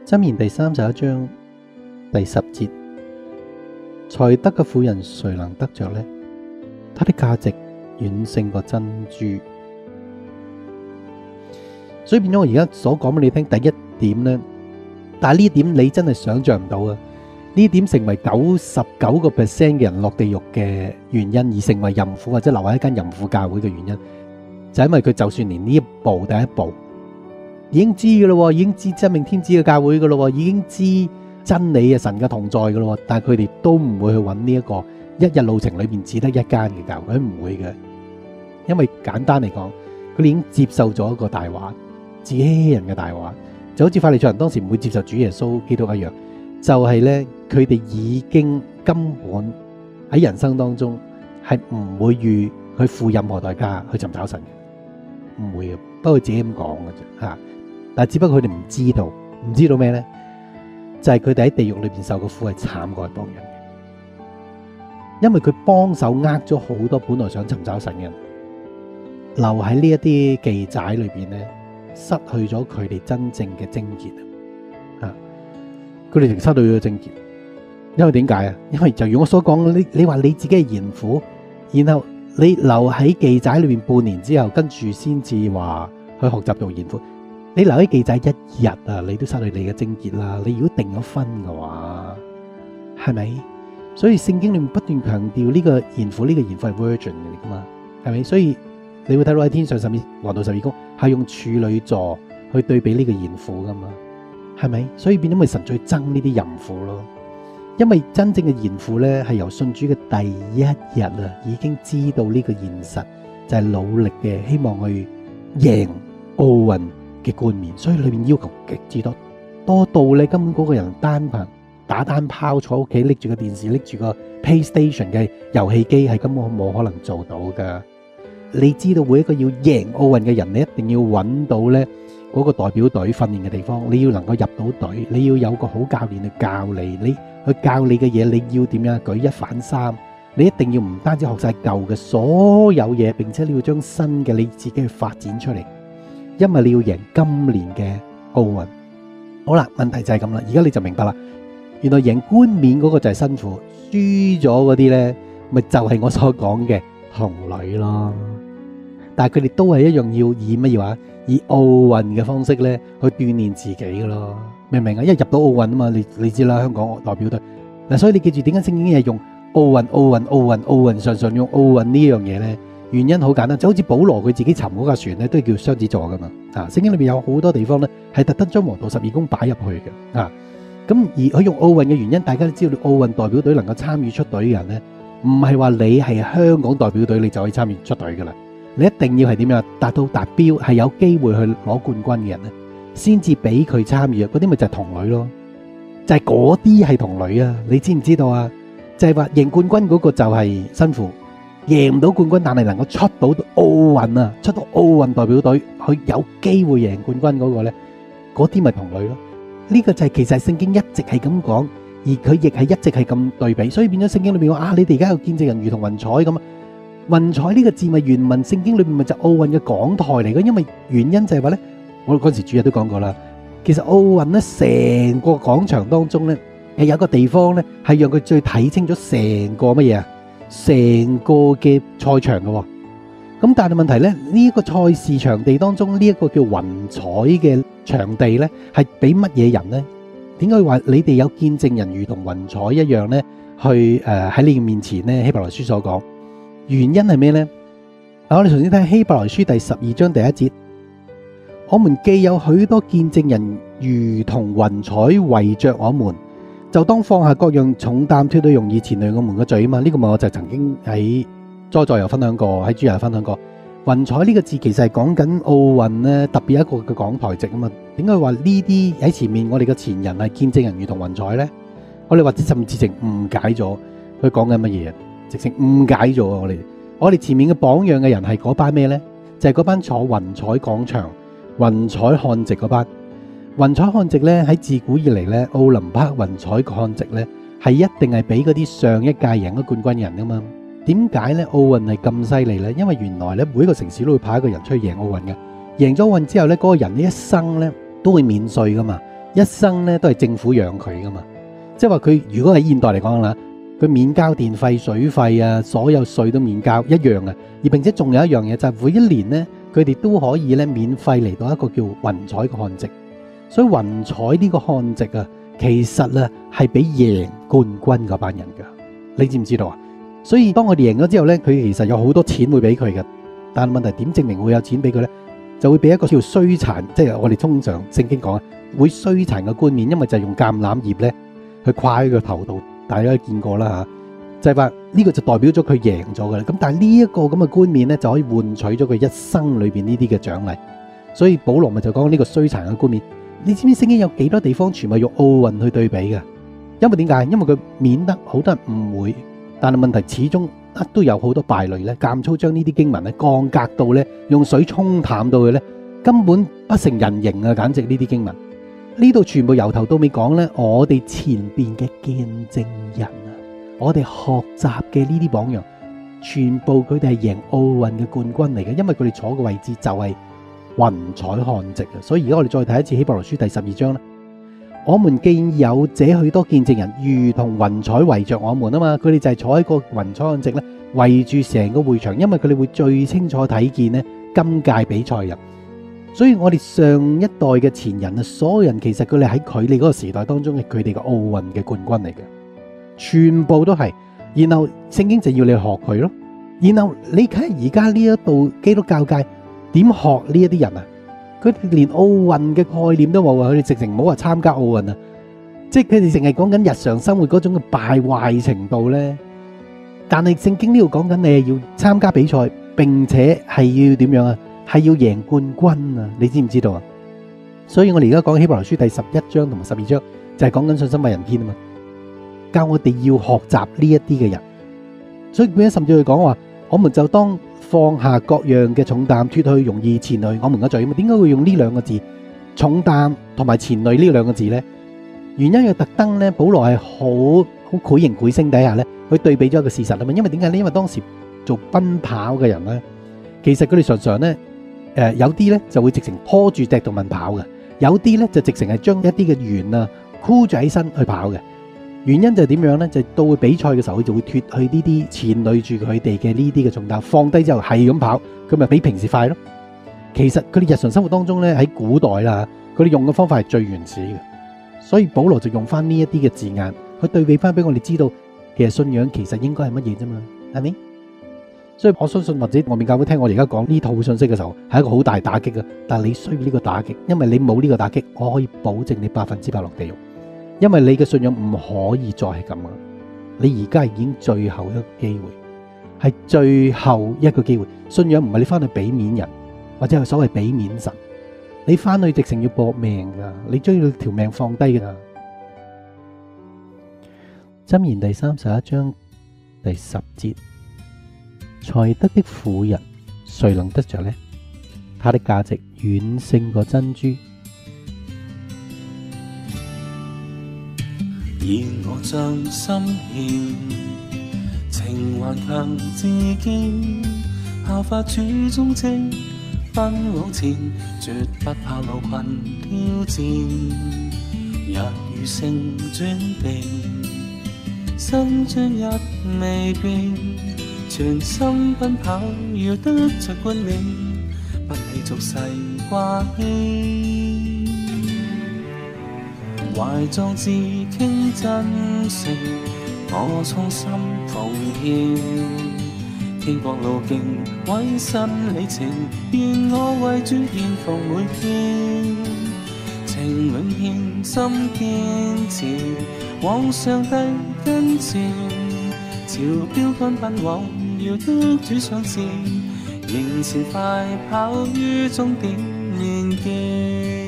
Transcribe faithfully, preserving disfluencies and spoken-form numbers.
箴言第三十一章第十節，才德嘅婦人誰能得着呢？他的價值遠勝過珍珠。所以變咗我而家所講俾你聽，第一點呢，但係呢一點你真係想象唔到啊！呢點成為九十九個 percent 嘅人落地獄嘅原因，而成為淫婦或者留喺一間淫婦教會嘅原因，就係因為佢就算連呢一步第一步已經知噶咯，已經知真命天子嘅教會噶咯，已經知真理嘅神嘅同在噶咯，但係佢哋都唔會去揾呢一個一日路程裏邊只得一間嘅教會，佢唔會嘅，因為簡單嚟講，佢哋已經接受咗一個大話，自欺人嘅大話，就好似法利賽人當時唔會接受主耶穌基督一樣，就係呢，佢哋已經根本喺人生當中係唔會預去付任何代價去尋找神嘅，唔會嘅，不過佢自己咁講嘅啫吓。但係只不過佢哋唔知道，唔知道咩呢？就係佢哋喺地獄裏邊受嘅苦係慘過一幫人嘅，因為佢幫手呃咗好多本來想尋找神嘅人，留喺呢一啲記載裏邊呢，失去咗佢哋真正嘅貞潔啊！佢哋失去咗貞潔，因為點解啊？因為就如我所講，你你話你自己係賢婦，然後你留喺記載裏邊半年之後，跟住先至話去學習做賢婦。你留喺記載一日啊，你都失去你嘅貞潔啦。你如果訂咗婚嘅話，係咪？所以聖經裏面不斷強調呢個賢婦，呢個賢婦係 virgin 嚟噶嘛，係咪？所以你會睇到喺天上十二黃道十二宮係用處女座去對比呢個賢婦噶嘛，係咪？所以變咗咪神最憎呢啲淫婦咯。因為真正嘅賢婦咧，係由信主嘅第一日啊，已經知道呢個現實，就係努力嘅希望去贏奧運嘅冠冕，所以裏面要求極之多，多到咧根本嗰個人單憑打單拋坐屋企拎住個電視，拎住個 PlayStation 嘅遊戲機係根本冇可能做到噶。你知道每一個要贏奧運嘅人，你一定要揾到咧嗰個代表隊訓練嘅地方，你要能夠入到隊，你要有個好教練去教你，你去教你嘅嘢，你要點樣舉一反三，你一定要唔單止學晒舊嘅所有嘢，並且你要將新嘅你自己去發展出嚟。因為你要贏今年嘅奧運，好啦，問題就係咁啦。而家你就明白啦，原來贏冠冕嗰個就係辛苦，輸咗嗰啲呢，咪就係我所講嘅童女咯。但係佢哋都係一樣要以乜嘢話？以奧運嘅方式呢去鍛煉自己嘅咯，明唔明啊？因為入到奧運啊嘛，你你知啦，香港代表隊嗱，所以你記住點解聖經係用奧運、奧運、奧運、奧運，常常用奧運呢樣嘢呢？原因好簡單，就好似保羅佢自己沉嗰架船咧，都係叫雙子座噶嘛。啊，聖經裏邊有好多地方咧，係特登將黃道十二宮擺入去嘅。啊，咁而佢用奧運嘅原因，大家都知道，奧運代表隊能夠參與出隊嘅人咧，唔係話你係香港代表隊你就可以參與出隊噶啦，你一定要係點樣達到達標，係有機會去攞冠軍嘅人咧，先至俾佢參與。嗰啲咪就係童女咯，就係嗰啲係童女啊！你知唔知道啊？就係話贏冠軍嗰個就係辛苦。贏唔到冠軍，但係能夠出到奧運啊，出到奧運代表隊，佢有機會贏冠軍嗰個呢，嗰啲咪童女咯。呢個就係其實聖經一直係咁講，而佢亦係一直係咁對比，所以變咗聖經裏面話啊，你哋而家有見證人如同雲彩咁啊。雲彩呢個字咪原文聖經裏面咪就奧運嘅講台嚟嘅，因為原因就係話呢，我嗰時主日都講過啦，其實奧運呢成個廣場當中呢，係有個地方呢係讓佢最睇清楚成個乜嘢啊？成個嘅賽場嘅，咁但係問題咧，呢一個賽事場地當中，呢一個叫雲彩嘅場地咧，係俾乜嘢人咧？點解話你哋有見證人如同雲彩一樣咧？去誒喺你嘅面前咧，希伯來書所講原因係咩咧？啊，我哋首先睇希伯來書第十二章第一節，我們既有許多見證人如同雲彩圍着我們，就當放下各樣重擔，脫去容易纏累我們嘅罪啊嘛！呢、這個咪我就曾經喺再再有分享過，喺主日分享過。雲彩呢個字其實係講緊奧運咧，特別一個嘅講台席啊嘛。點解話呢啲喺前面我哋嘅前人係見證人如同雲彩咧？我哋或者甚至直誤解咗佢講緊乜嘢，直情誤解咗我哋。我哋前面嘅榜樣嘅人係嗰班咩咧？就係、是、嗰班坐雲彩廣場、雲彩看席嗰班。雲彩看席咧，喺自古以嚟咧，奧林匹克雲彩看席咧係一定係俾嗰啲上一屆贏咗冠軍人噶嘛。點解咧奧運係咁犀利咧？因為原來咧每一個城市都會派一個人出去贏奧運嘅，贏咗奧運之後咧，嗰個人呢一生咧都會免稅噶嘛。 一生咧都係政府養佢噶嘛。即係話佢如果喺現代嚟講啦，佢免交電費、水費啊，所有稅都免交一樣嘅。而並且仲有一樣嘢就係每一年咧，佢哋都可以咧免費嚟到一個叫雲彩嘅看夕。所以雲彩呢個看夕啊，其實啊係俾贏冠軍嗰班人噶，你知唔知道啊？所以當我哋贏咗之後咧，佢其實有好多錢會俾佢嘅。但係問題點證明會有錢俾佢咧？就會俾一個叫衰殘，即係我哋通常聖經講啊，會衰殘嘅冠冕，因為就係用橄欖葉咧去掛喺個頭度，大家都見過啦嚇。就係話呢個就代表咗佢贏咗㗎啦。咁但係呢一個咁嘅冠冕咧，就可以換取咗佢一生裏邊呢啲嘅獎勵。所以保羅咪就講呢個衰殘嘅冠冕。你知唔知聖經有幾多地方全部用奧運去對比嘅？因為點解？因為佢免得好多人誤會，但係問題始終都有好多敗類咧，監粗將呢啲經文咧降格到咧，用水沖淡到佢咧，根本不成人形啊！簡直呢啲經文呢度全部由頭到尾講咧，我哋前邊嘅見證人啊，我哋學習嘅呢啲榜樣，全部佢哋係贏奧運嘅冠軍嚟嘅，因為佢哋坐嘅位置就係雲彩看夕啊！所以而家我哋再睇一次希伯來書第十二章啦。我們既有這許多見證人，如同雲彩圍着我們啊嘛，佢哋就係坐喺個雲彩看夕咧，圍住成個會場，因為佢哋會最清楚睇見咧今屆比賽人。所以我哋上一代嘅前人啊，所有人其實佢哋喺佢哋嗰個時代當中嘅佢哋嘅奧運嘅冠軍嚟嘅，全部都係。然後聖經就要你學佢咯。然後你睇而家呢一度基督教界點學呢一啲人啊？佢哋連奧運嘅概念都冇啊！佢哋直情唔好話參加奧運啊，即係佢哋淨係講緊日常生活嗰種嘅敗壞程度咧。但係聖經呢度講緊你係要參加比賽，並且係要點樣啊？係要贏冠軍啊！你知唔知道啊？所以我哋而家講希伯來書第十一章同埋十二章，就係講緊信心偉人篇啊嘛，教我哋要學習呢一啲嘅人。所以佢甚至去講話，我們就當放下各樣嘅重擔，脫去容易纏累我們嘅罪。點解會用呢兩個字重擔同埋纏累呢兩個字呢？原因係特登咧，保羅係好好繪形繪聲底下咧，去對比咗一個事實啊嘛。因為點解呢？因為當時做奔跑嘅人咧，其實佢哋常常咧，誒、呃、有啲咧就會直情拖住隻動物跑嘅，有啲咧就直情係將一啲嘅鉛啊箍住喺身去跑嘅。原因就係點樣咧？就係、到比賽嘅時候，佢就會脫去呢啲纏累住佢哋嘅呢啲嘅重擔，放低之後係咁跑，佢咪比平時快咯。其實佢哋日常生活當中咧，喺古代啦，佢哋用嘅方法係最原始嘅，所以保羅就用翻呢一啲嘅字眼去對比翻俾我哋知道，其實信仰其實應該係乜嘢啫嘛，係咪？所以我相信或者外面教會聽我哋而家講呢套信息嘅時候，係一個好大打擊嘅。但係你需要呢個打擊，因為你冇呢個打擊，我可以保證你百分之百落地獄。因為你嘅信仰唔可以再係咁啊！你而家已經最後一個機會，係最後一個機會。信仰唔係你翻去俾面人，或者係所謂俾面神，你翻去直情要搏命噶，你將要條命放低噶。箴言第三十一章第十節：才德的婦人，誰能得着呢？他的價值遠勝過珍珠。 而我將心獻，情還強自堅，效法主蹤跡，奔往前，絕不怕路困挑戰。日與星轉變，心將一未變，全心奔跑，要得着冠冕，不理俗世掛牽。懷壯志傾真誠，我衷心奉獻，天國路徑委身里程，願我為主獻奉每天，情永獻心堅持，往上帝跟前，朝標杆奔往，要得主賞賜，迎前快跑於終點面見。